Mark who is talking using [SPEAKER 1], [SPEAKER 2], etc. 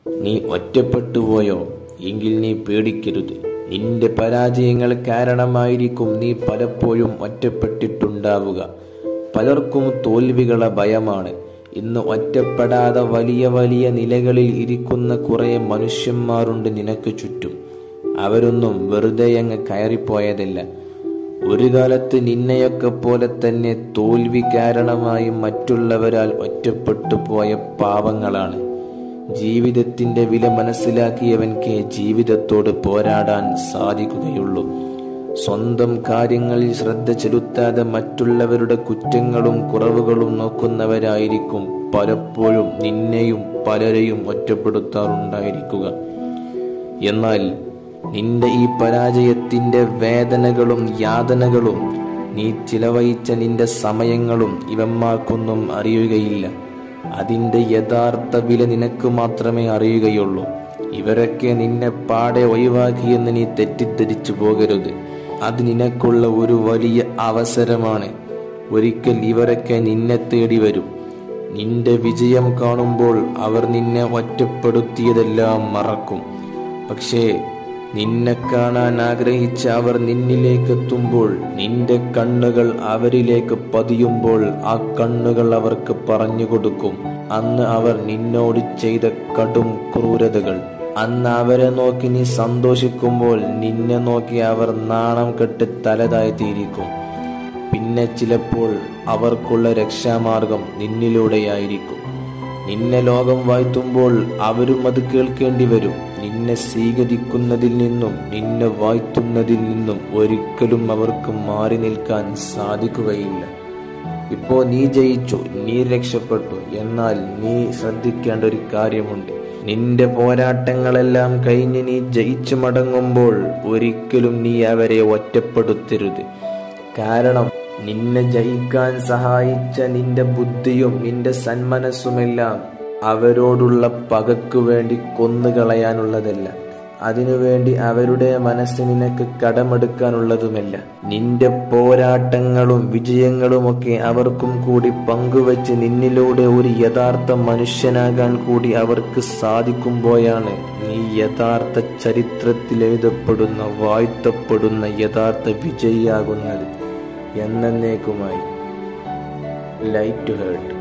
[SPEAKER 1] നീ ഒറ്റപ്പെട്ടുപോയോ? എങ്കിൽ നീ പേടിക്കരുത്. നിന്റെ പരാജയങ്ങൾ കാരണമായിരിക്കും നീ പലപ്പോഴും ഒറ്റപ്പെട്ടിട്ടുണ്ടാവുക. പലർക്കും തോൽവികളെ ഭയമാണ്. ഇന്ന് ഒറ്റപ്പെടാതെ വലിയ വലിയ നിലകളിൽ ഇരിക്കുന്ന കുറെ മനുഷ്യന്മാരുണ്ട് നിനക്ക് ചുറ്റും. അവരൊന്നും വെറുതെ അങ്ങ് കയറിപ്പോയതല്ല. ഒരു കാലത്ത് നിന്നെയൊക്കെ പോലെ തന്നെ തോൽവി കാരണമായി മറ്റുള്ളവരാൽ ഒറ്റപ്പെട്ടു പോയ പാവങ്ങളാണ്. ജീവിതത്തിന്റെ വില മനസ്സിലാക്കിയവൻക്ക് ജീവിതത്തോട് പോരാടാൻ സാധിക്കുകയുള്ളൂ. സ്വന്തം കാര്യങ്ങളിൽ ശ്രദ്ധ ചെലുത്താതെ മറ്റുള്ളവരുടെ കുറ്റങ്ങളും കുറവുകളും നോക്കുന്നവരായിരിക്കും പലപ്പോഴും നിന്നെയും പലരെയും ഒറ്റപ്പെടുത്താറുണ്ടായിരിക്കുക. എന്നാൽ നിന്റെ ഈ പരാജയത്തിന്റെ വേദനകളും യാതനകളും നീ ചിലവഴിച്ച നിന്റെ സമയങ്ങളും ഇവന്മാർക്കൊന്നും അറിയുകയില്ല. അതിന്റെ യഥാർത്ഥ വില നിനക്ക് മാത്രമേ അറിയുകയുള്ളൂ. ഇവരൊക്കെ നിന്നെ പാടെ ഒഴിവാക്കിയെന്ന് നീ തെറ്റിദ്ധരിച്ചു പോകരുത്. അത് നിനക്കുള്ള ഒരു വലിയ അവസരമാണ്. ഒരിക്കൽ ഇവരൊക്കെ നിന്നെ തേടി വരും. നിന്റെ വിജയം കാണുമ്പോൾ അവർ നിന്നെ ഒറ്റപ്പെടുത്തിയതെല്ലാം മറക്കും. പക്ഷേ നിന്നെ കാണാൻ ആഗ്രഹിച്ച അവർ നിന്നിലേക്ക് എത്തുമ്പോൾ, നിന്റെ കണ്ണുകൾ അവരിലേക്ക് പതിയുമ്പോൾ ആ കണ്ണുകൾ അവർക്ക് പറഞ്ഞു കൊടുക്കും അന്ന് അവർ നിന്നോട് ചെയ്ത കടും ക്രൂരതകൾ. അന്ന് അവരെ നോക്കി നീ സന്തോഷിക്കുമ്പോൾ നിന്നെ നോക്കി അവർ നാണം കെട്ട് തലതാഴ്ത്തിയിരിക്കും. പിന്നെ ചിലപ്പോൾ അവർക്കുള്ള രക്ഷാമാർഗം നിന്നിലൂടെയായിരിക്കും. നിന്നെ ലോകം വാഴ്ത്തുമ്പോൾ അവരും അത് കേൾക്കേണ്ടി വരും. നിന്നെ സ്വീകരിക്കുന്നതിൽ നിന്നും നിന്നെ വാഴ്ത്തുന്നതിൽ നിന്നും ഒരിക്കലും അവർക്ക് മാറി നിൽക്കാൻ സാധിക്കുകയില്ല. ഇപ്പോ നീ ജയിച്ചു, നീ രക്ഷപ്പെട്ടു. എന്നാൽ നീ ശ്രദ്ധിക്കേണ്ട ഒരു കാര്യമുണ്ട്. നിന്റെ പോരാട്ടങ്ങളെല്ലാം കഴിഞ്ഞ് നീ ജയിച്ചു മടങ്ങുമ്പോൾ ഒരിക്കലും നീ അവരെ ഒറ്റപ്പെടുത്തരുത്. കാരണം നിന്നെ ജയിക്കാൻ സഹായിച്ച നിന്റെ ബുദ്ധിയും നിന്റെ സന്മനസ്സുമെല്ലാം അവരോടുള്ള പകയ്ക്കു വേണ്ടി കൊന്നുകളയാനുള്ളതല്ല. അതിനുവേണ്ടി അവരുടെ മനസ്സ് നിനക്ക് കടമെടുക്കാനുള്ളതുമല്ല. നിന്റെ പോരാട്ടങ്ങളും വിജയങ്ങളുമൊക്കെ അവർക്കും കൂടി പങ്കുവച്ച് നിന്നിലൂടെ ഒരു യഥാർത്ഥ മനുഷ്യനാകാൻ കൂടി അവർക്ക് സാധിക്കുമ്പോഴാണ് നീ യഥാർത്ഥ ചരിത്രത്തിൽ എഴുതപ്പെടുന്ന വാഴ്ത്തപ്പെടുന്ന യഥാർത്ഥ വിജയിയാകുന്നത്. എന്നേക്കുമായി. Light to heart.